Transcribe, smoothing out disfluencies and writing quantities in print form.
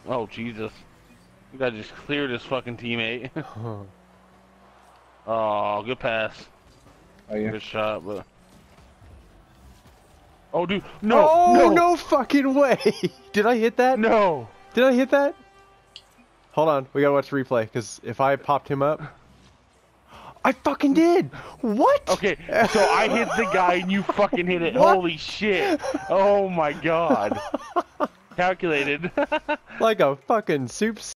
Oh, Jesus. You gotta just clear this fucking teammate. Oh, good pass. Oh, yeah. Good shot, but... Oh, dude. No! Oh, no! no fucking way! Did I hit that? No! Did I hit that? Hold on, we gotta watch the replay, because if I popped him up... I fucking did! What? Okay, so I hit the guy and you fucking hit it. What? Holy shit. Oh my god. Calculated. Like a fucking soup